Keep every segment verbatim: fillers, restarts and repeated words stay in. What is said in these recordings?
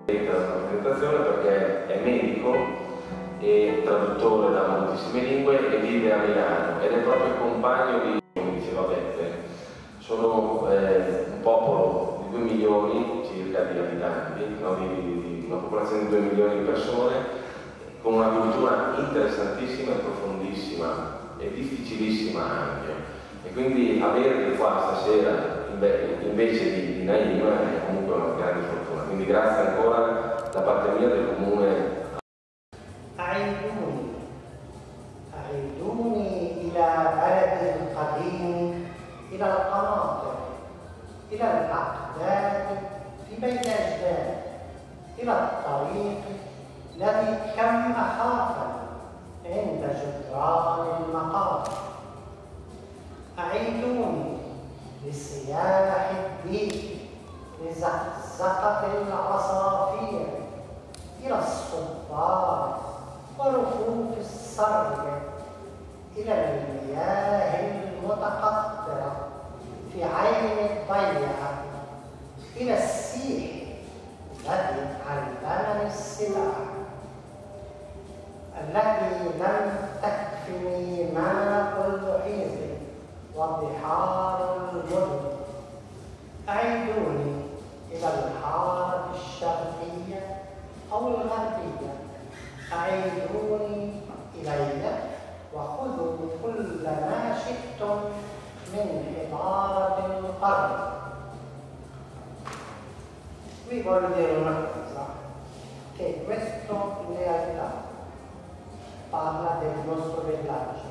la presentazione perché è medico e traduttore da moltissime lingue e vive a Milano ed è proprio compagno di, come diceva Beppe, sono eh, un popolo di due milioni circa di abitanti, no? di, di, di una popolazione di due milioni di persone, con una cultura interessantissima e profondissima e difficilissima anche. E quindi averli qua stasera invece di, di Naim è comunque una grande fortuna. Quindi grazie ancora da parte mia del comune. أعيدوني أعيدوني إلى بلدي القديم، إلى القناطر، إلى الأقدام في بيت أجدادي، إلى الطريق الذي كم أخافني عند جدران المقابر. أعيدوني لصياح الديك، لزقزقة العصافير، إلى الصبار ورفوف السرج، إلى المياه المتقطرة في عين الضيعة، إلى السيح الذي علمني السباحة، التي لم تكفني ماء المحيط وبحار المدن. أعيدوني إلى الحارة الشرقية أو الغربية، أعيدوني إلي وخذوا كل ما شئتم من حضارة القرن. Vi voglio dire una cosa, che questo in realtà parla del nostro villaggio.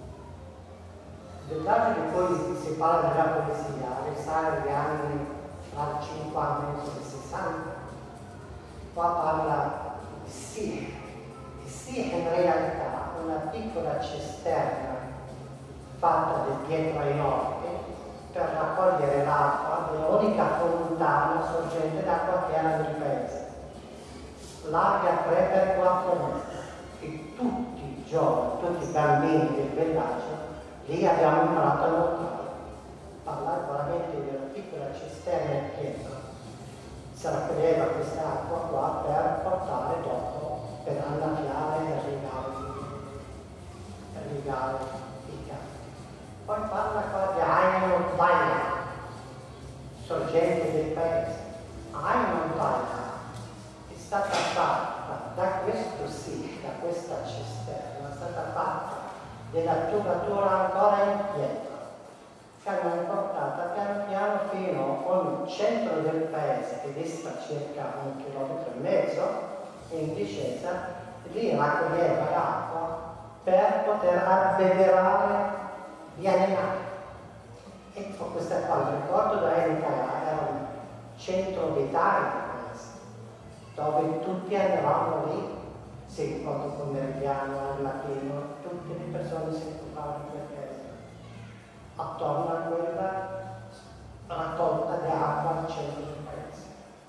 Il villaggio di cui si parla nella poesia risale agli anni tra il cinquanta e il sessanta. Qua parla di Sih. Il Sih in realtà è una piccola cisterna fatta di pietra enorme per raccogliere l'acqua dell'unica fontana sorgente d'acqua che era nel paese, larga tre per quattro metri, e tutti i giovani, tutti i bambini del villaggio lì abbiamo imparato a nuotare. Parlare veramente di una piccola cisterna in pietra. Si raccoglieva questa acqua qua per portare dopo, per annaffiare e irrigare, per irrigare i campi. Poi parla qua di Aino Daia, sorgente del paese. Aino Daia è stata fatta da questo sì, da questa cisterna, è stata fatta della tubatura ancora in pietra, che hanno portata piano piano fino al centro del paese, che dista circa un chilometro e mezzo in discesa, lì raccoglieva l'acqua per poter abbeverare gli animali. Ecco, questa qua, il ricordo da Enica era un centro vitale del paese, dove tutti andavamo lì, sì, quando pomeridiano, al mattino, tutte le persone si occupavano di questo, attorno a quella raccolta di acqua al centro del paese.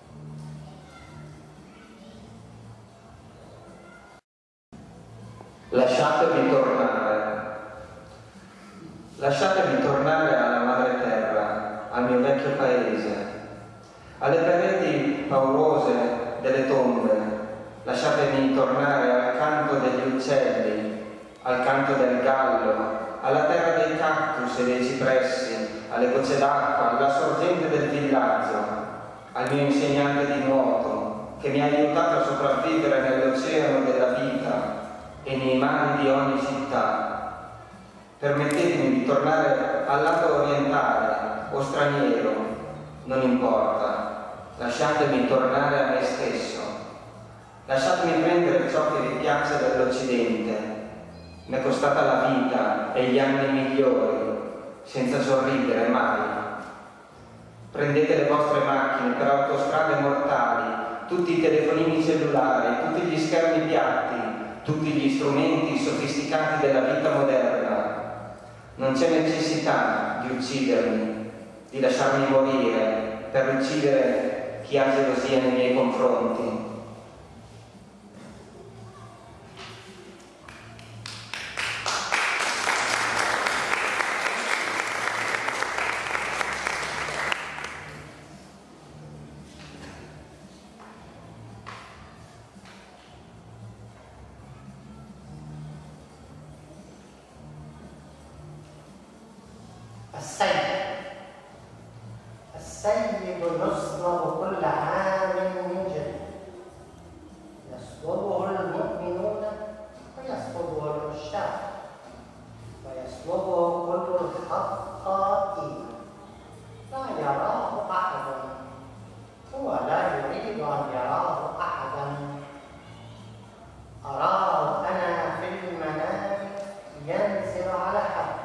Lasciatemi tornare, lasciatemi tornare alla madre terra, al mio vecchio paese, alle pareti paurose delle tombe. Lasciatemi tornare al canto degli uccelli, al canto del gallo, alla terra dei cactus e dei cipressi, alle gocce d'acqua, alla sorgente del villaggio, al mio insegnante di nuoto che mi ha aiutato a sopravvivere nell'oceano della vita e nei mari di ogni città. Permettetemi di tornare al lato orientale o straniero, non importa, lasciatemi tornare a me stesso. Lasciatemi prendere ciò che vi piace dell'Occidente. Mi è costata la vita e gli anni migliori, senza sorridere mai. Prendete le vostre macchine per autostrade mortali, tutti i telefonini cellulari, tutti gli schermi piatti, tutti gli strumenti sofisticati della vita moderna. Non c'è necessità di uccidermi, di lasciarmi morire per uccidere chi ha gelosia nei miei confronti. السيد السيد يصلب كل عام من جديد، يصلبه المؤمنون ويصلبه العشاق ويصلبه كل الخطائين، لا يراه أحد، هو لا يريد أن يراه أحدا. أراه أنا في المنام ينزل على حد،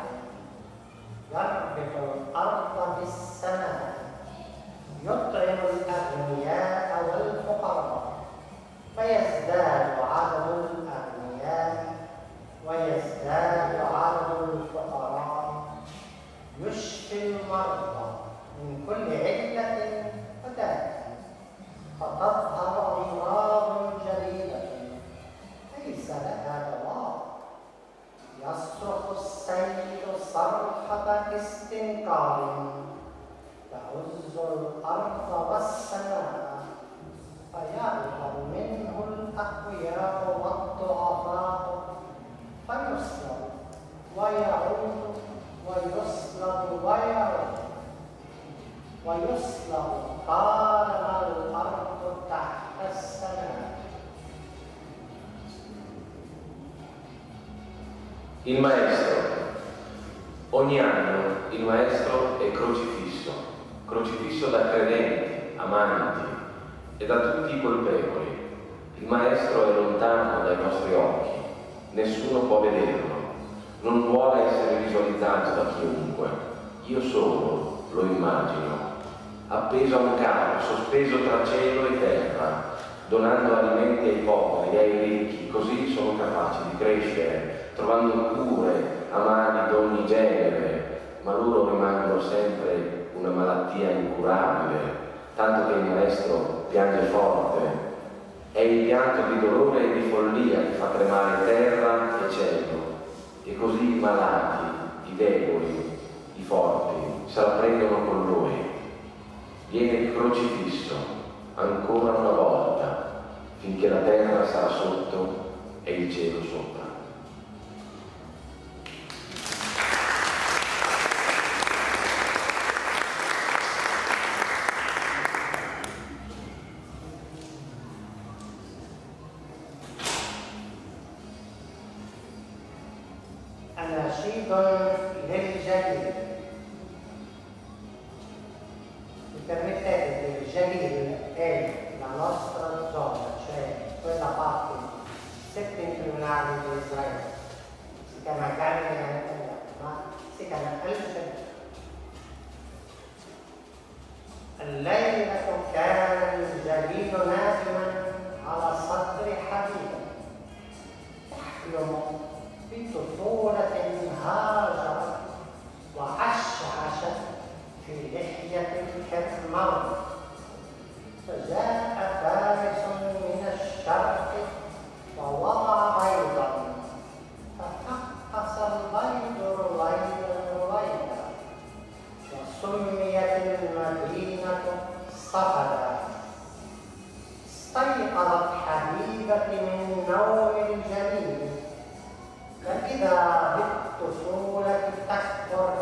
يربط الأرض بالسماء، يطعم الأغنياء والفقراء، فيزداد عدد الأغنياء ويزداد عدد الفقراء، يشفي المرضى من كل علة وداء، فتظهر أمراض جديدة ليس لها دواء. يصرخ السيد صرخة استنكار، تهز الأرض والسماء، فيهرب منه الأقوياء والضعفاء، فيصلب ويعود ويصلب ويعود ويصلب طالما الأرض تحت السماء. Il maestro. Ogni anno il maestro è crocifisso, crocifisso da credenti, amanti e da tutti i colpevoli. Il maestro è lontano dai nostri occhi, nessuno può vederlo, non vuole essere visualizzato da chiunque. Io solo lo immagino, appeso a un carro, sospeso tra cielo e terra, donando alimenti ai poveri e ai ricchi, così sono capaci di crescere, trovando cure a mani di ogni genere, ma loro rimangono sempre una malattia incurabile, tanto che il maestro piange forte. È il pianto di dolore e di follia che fa tremare terra e cielo, e così i malati, i deboli, i forti se la prendono con lui. Viene crocifisso ancora una volta, finché la terra sarà sotto e il cielo sopra. أناشيد للجليل. Mi permettete, il Jalil è la nostra zona, cioè quella parte settentrionale di Israele. Si chiama Galilea, ma si chiama Al-Jalil. الليلة كان الجليل نائما على صدر حبيبه يحلم بطفولة هاجرت وعشعشت في لحية الكرمر، فجاء فارس من الشرق ووضع بيضا، ففقس البيض رويدا رويدا، وسميت المدينة صفدا. استيقظت حبيبتي من نوم الجليل، فإذا بالطفولة تكبر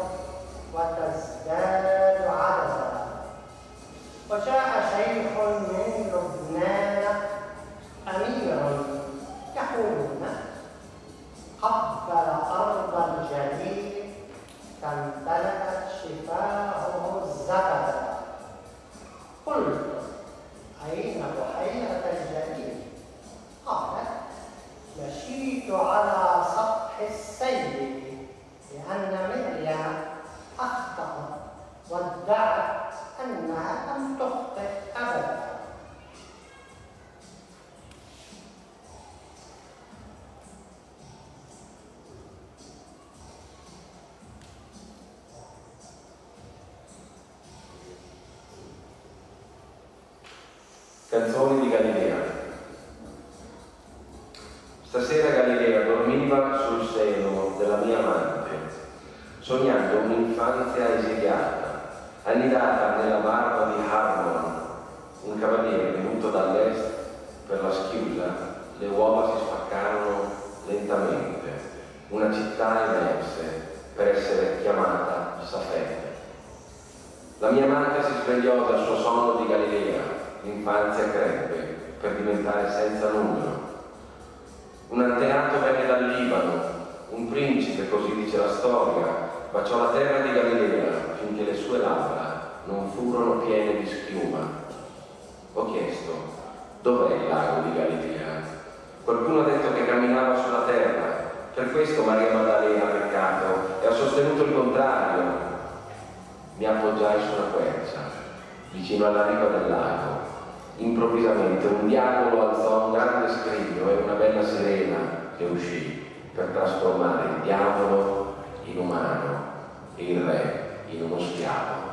وتزداد عددا. وجاء شيخ من لبنان أمير يقولون قبل أرض الجليل فامتلأت شفاهه الزبدا. قلت أين بحيرة الجليل؟ قال مشيت على سطح السيل لأن مريم أخطأت وادعت أنها لم تخطئ أبدا. Canzoni di Galilea. Stasera Galilea dormiva sul seno della mia amante, sognando un'infanzia esiliata, annidata nella barba di Harmon, un cavaliere venuto dall'est per la schiusa. Le uova si spaccarono lentamente, una città emerse per essere chiamata Safed. La mia madre si svegliò dal suo sonno di Galilea, l'infanzia crebbe per diventare senza numero. Un antenato venne dal Libano, un principe, così dice la storia, baciò la terra di Galilea finché le sue labbra non furono piene di schiuma. Ho chiesto, dov'è il lago di Galilea? Qualcuno ha detto che camminava sulla terra, per questo Maria Maddalena ha peccato e ha sostenuto il contrario. Mi appoggiai su una quercia, vicino alla riva del lago. Improvvisamente un diavolo alzò un grande scrigno e una bella sirena che uscì per trasformare il diavolo in umano e il re in uno schiavo.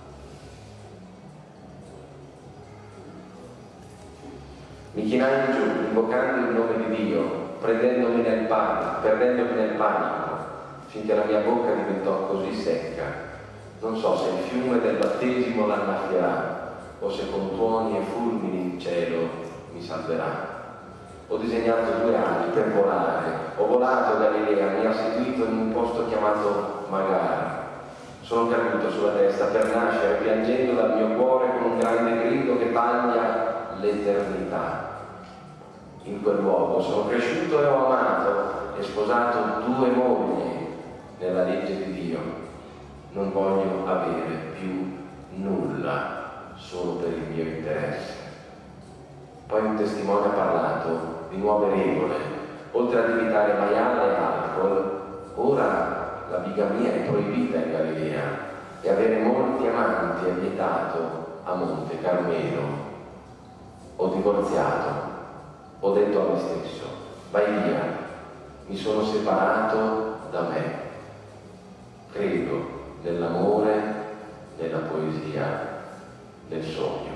Mi chinai in giù, invocando il nome di Dio, prendendomi nel panico, perdendomi nel panico, finché la mia bocca diventò così secca. Non so se il fiume del battesimo l'annaffierà o se con tuoni e fulmini in cielo mi salverà. Ho disegnato due ali per volare, ho volato Galilea, mi ha seguito in un posto chiamato Magara. Sono caduto sulla testa per nascere, piangendo dal mio cuore con un grande grido che taglia l'eternità. In quel luogo sono cresciuto e ho amato e sposato due mogli nella legge di Dio. Non voglio avere più nulla solo per il mio interesse. Poi un testimone ha parlato di nuove regole. Oltre ad evitare maiale e alcol, ora la bigamia è proibita in Galilea e avere molti amanti è vietato a Monte Carmelo. Ho divorziato, ho detto a me stesso, vai via, mi sono separato da me. Credo nell'amore, nella poesia, nel sogno.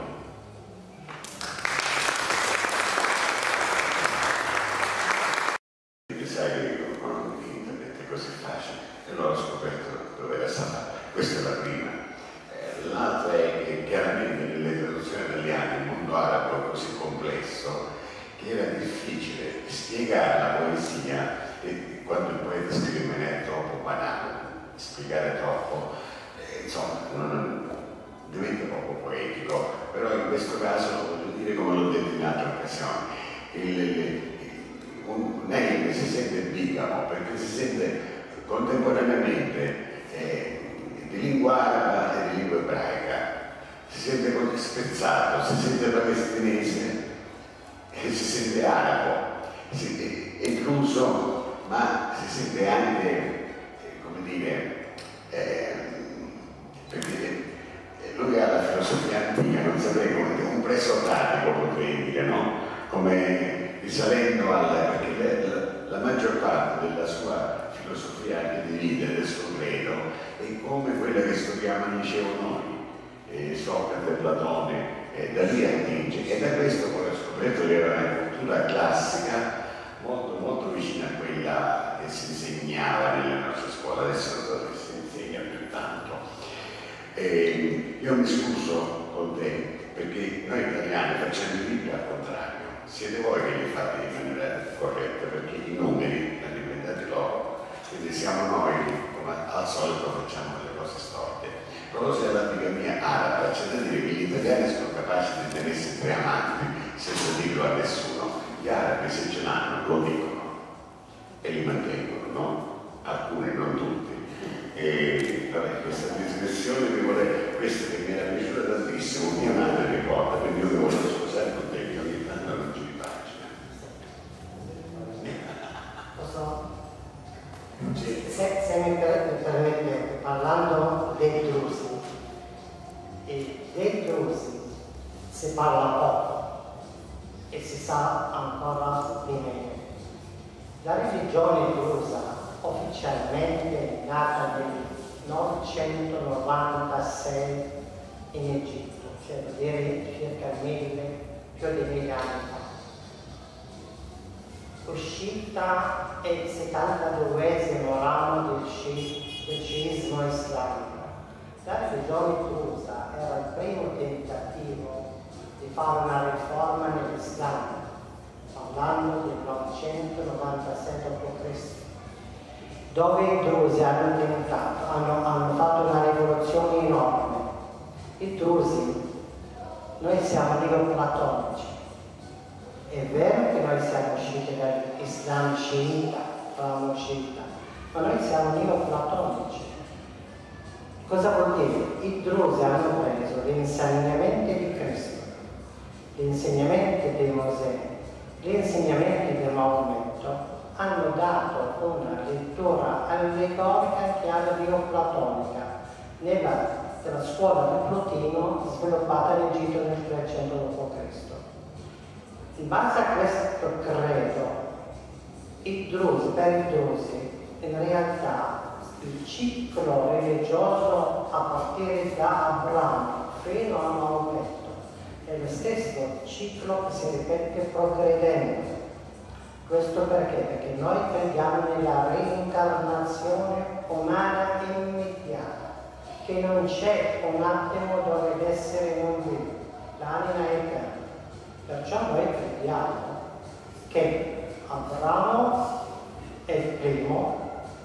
Sai che con internet è così facile e allora ho scoperto dove era stata. Questa è la prima. Eh, l'altra è che chiaramente nelle traduzioni italiane il mondo arabo è così complesso che era difficile spiegare la poesia e quando il poeta scrive in maniera troppo banale, spiegare troppo, eh, insomma, non, diventa poco poetico, però in questo caso voglio dire, come l'ho detto in altre occasioni, il, il, un Neil si sente bigamo perché si sente contemporaneamente eh, di lingua araba e di lingua ebraica, si sente così spezzato, si sente palestinese e si sente arabo, si, è incluso, ma si sente anche, eh, come dire, eh, perché lui ha la filosofia antica, non saprei come, un presocratico potrei dire, no? Come risalendo alla, perché la, la maggior parte della sua filosofia che divide del suo credo è come quella che studiamo al liceo noi, eh, Socrate, Platone, eh, da lì attinge, e da questo poi ho scoperto che era una cultura classica molto, molto vicina a quella che si insegnava nelle nostre scuole, adesso non so se si insegna più tanto. Eh, io mi scuso con te perché noi italiani facciamo i libri al contrario. Siete voi che li fate in maniera corretta, perché i numeri li hanno inventati loro, quindi siamo noi che, come al solito, facciamo delle cose storte. A proposito della bigamia araba, c'è da dire che gli italiani sono capaci di tenersi tre amanti senza dirlo a nessuno. Gli arabi, se ce l'hanno, lo dicono e li mantengono, no? Alcuni, non tutti. E vabbè, questa discussione mi vuole, questa che mi era piaciuta tantissimo, mia madre ricorda, quindi io mi voglio sposare con te, che ogni tanto non ci pagina. Posso? Sì. Se, se mi permettete, parlando dei drusi, e dei drusi si parla poco e si sa ancora di meno. La religione drusa ufficialmente è nata nel novecentonovantasei in Egitto, cioè vuol dire circa mille, più di mille anni fa. Uscita è il settantaduesimo ramo del, sci, del sciismo islamico. La religione drusa era il primo tentativo di fare una riforma nell'Islam, parlando del novecentonovantasei dopo Cristo, dove i drusi hanno tentato, hanno, hanno fatto una rivoluzione enorme, siamo neoplatonici. È vero che noi siamo usciti dall'Islam sciita, eravamo sciita, ma noi siamo neoplatonici. Cosa vuol dire? I drusi hanno preso gli insegnamenti di Cristo, gli insegnamenti di Mosè, gli insegnamenti di Maometto, hanno dato una lettura allegorica in chiave neoplatonica nella della scuola di Plotino sviluppata in Egitto nel trecento dopo Cristo. In base a questo credo, i drusi, per i drusi, in realtà il ciclo religioso a partire da Abramo fino a Maometto è lo stesso ciclo che si ripete progredendo. Questo perché? Perché noi crediamo nella reincarnazione umana immediata, che non c'è un attimo dove l'essere non vive, l'anima è eterna. Perciò noi crediamo che Abramo è il primo,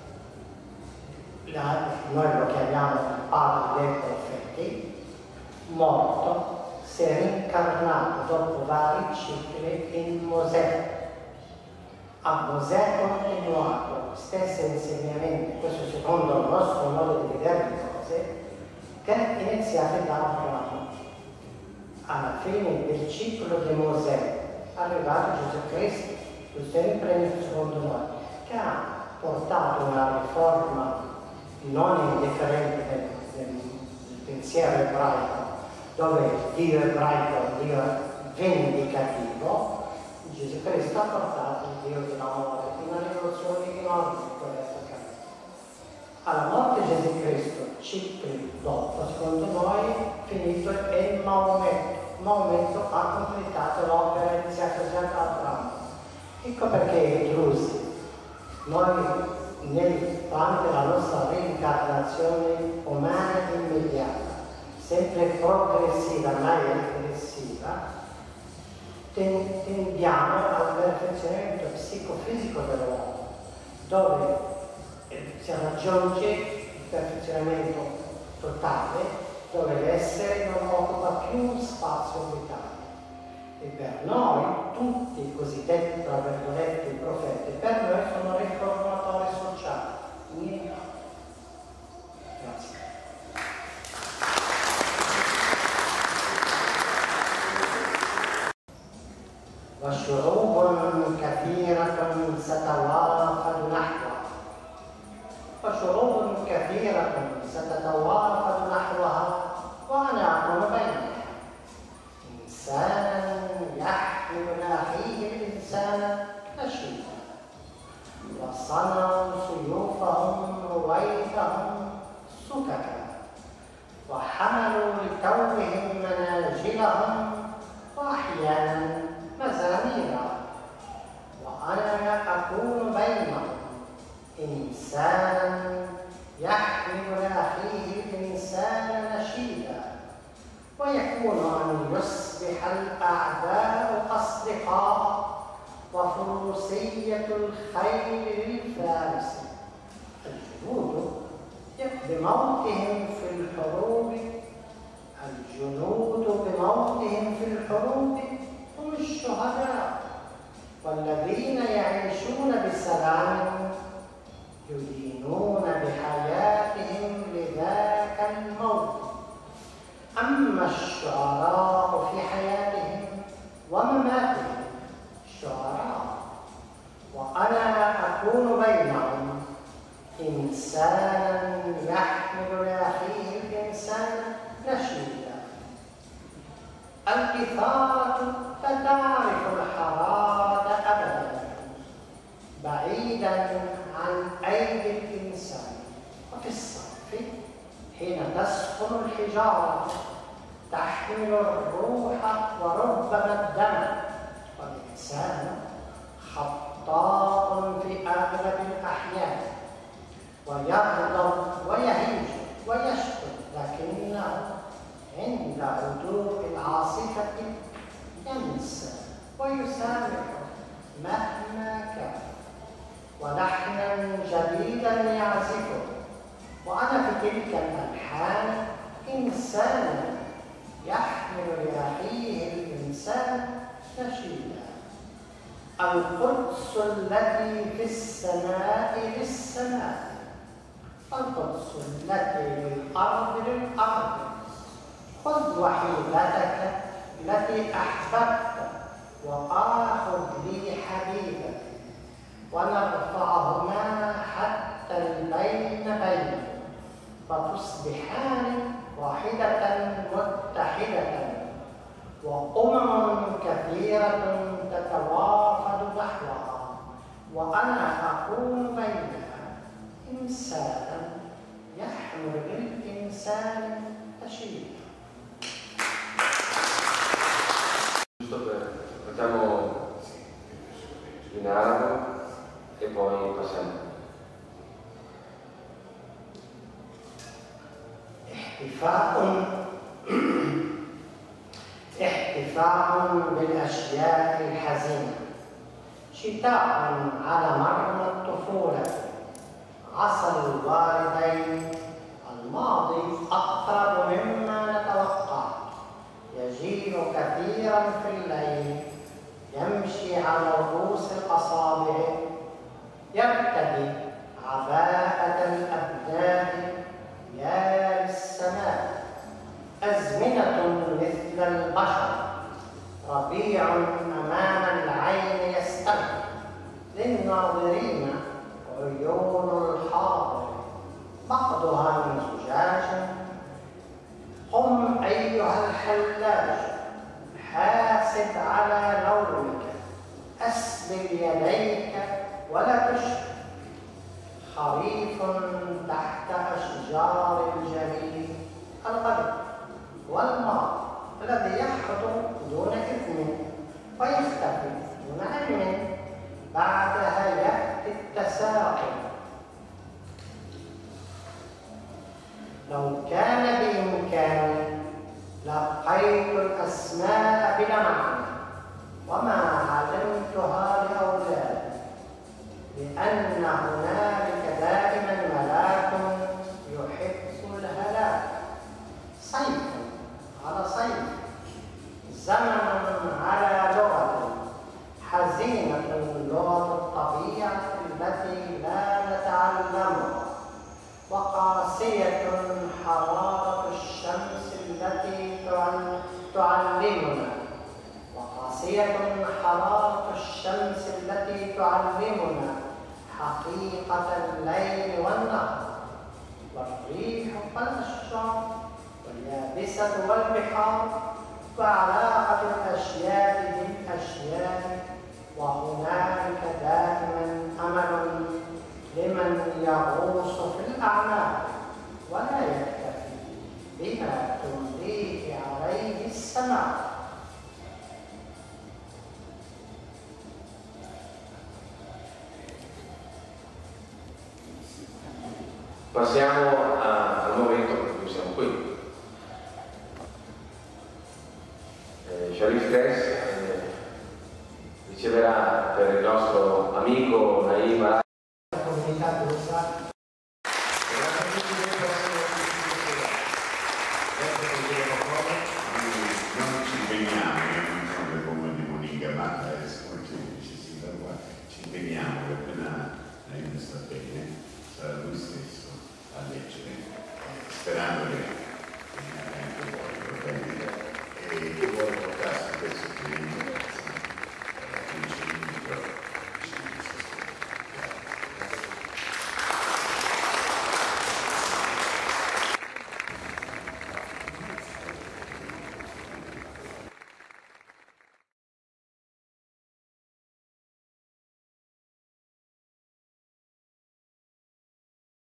la, noi lo chiamiamo il padre dei profeti, morto, si è rincarnato dopo vari cicli in Mosè. A Mosè ha continuato gli stessi insegnamenti, questo secondo il nostro modo di vedere le cose, che è iniziato da Abramo. Alla fine del ciclo di Mosè è arrivato Gesù Cristo, sempre secondo noi, che ha portato una riforma non indifferente del, del, del pensiero ebraico, dove Dio ebraico è un Dio vendicativo. Gesù Cristo ha portato il Dio dell'amore, una rivoluzione enorme in quell'epoca. Alla morte di Gesù Cristo, cicli dopo, secondo noi, finito è Maometto. Maometto ha completato l'opera iniziata già da Abramo. Ecco perché i drusi, noi nel, tramite la nostra reincarnazione umana immediata, sempre progressiva, mai regressiva, tendiamo al perfezionamento psicofisico dell'uomo, dove si raggiunge il perfezionamento totale, dove l'essere non occupa più spazio vitale. E per noi, tutti i cosiddetti, tra virgolette, profeti, per noi sono riformatori sociali. Niente. Grazie. وشعوب كثيرة ستتوافد نحوها وشعوب كثيرة ستتوافد نحوها وأنا أكون بينها إنسانا يحمل لأخيه الإنسان نشيدا وصنعوا سيوفهم رويدهم سككا وحملوا لتوهم مناجلهم وأحيانا مزاميرا وأنا أكون بينهم إنسانا يحمل لأخيه الإنسان نشيدا ويكون أن يصبح الأعداء أصدقاء وفروسية الخيل للفارس الجنود بموتهم في الحروب الجنود بموتهم في الحروب هم الشهداء والذين يعيشون بسلام يدينون بحياتهم لذاك الموت أما الشعراء في حياتهم ومماتهم شعراء وأنا أكون بينهم إنسانا يحمل لأخيه الإنسان نشيدا الإثارة لا تعرف الحرارة أبدا بعيدا عن أيدي الإنسان وفي الصرف حين تسخن الحجارة تحمل الروح وربما الدم والإنسان خطاء في أغلب الأحيان ويغضب ويهيج ويشكو لكنه عند هدوء العاصفة ينسى ويسامح مهما كان ولحنا جديدا يعزفه وأنا في تلك الألحان إنسانا يحمل لأخيه الإنسان نشيدا. القدس التي في السماء للسماء، القدس التي للأرض للأرض. خذ وحيدتك التي أحببت وآخذ لي حبيبتي، ونرفعهما حتى البين بين، فتصبحان واحدة متحدة، وأمم كثيرة تتوافد نحوها، وأنا أكون بينها إنسانا يحمل للإنسان نشيدا. Facciamo in arabo e poi passiamo. احتفاء احتفاء بالأشياء الحزينة. شتاء على مرمى الطفولة. عسى الوالدين الماضي أقرب مما نتوقع. يجيء كثيرا في الليل، يمشي على رؤوس الأصابع، يرتدي عباءة الأبناء يا للسماء. أزمنة مثل البشر، ربيع أمام العين يستمع، للناظرين عيون الحاضر، بعضها من زجاج. قم أيها الحلاج، حاسب على لونك، أسبل يديك ولا تشرك. خريف تحت أشجار الجليل، الغد والماء الذي يحدث دون إذن ويختفي دون علم، بعدها يأتي التساؤل. لو كان بإمكاني لقيت الأسماء بلا معنى وما علمتها لأولادي، لأن هنالك دائما ملاك يحب الهلاك. صيف على صيف، زمن على لغة، حزينة لغة الطبيعة التي لا نتعلمها، وقاسية حرارة الشمس التي تعلمنا وقاسية حرارة الشمس التي تعلمنا حقيقة الليل والنهار، والريح والأشجار واليابسة والبحار، وعلاقة الأشياء بالأشياء. وهنالك دائما أمل لمن يغوص في الأعماق ولا يكتفي بما تمليه عليه السماء. Passiamo a, al momento per cui siamo qui. Eh, Sharif Tess eh, riceverà per il nostro amico Naim Arad. Ci impegniamo che appena Naim sta bene sarà lui stesso a leggere, sperando che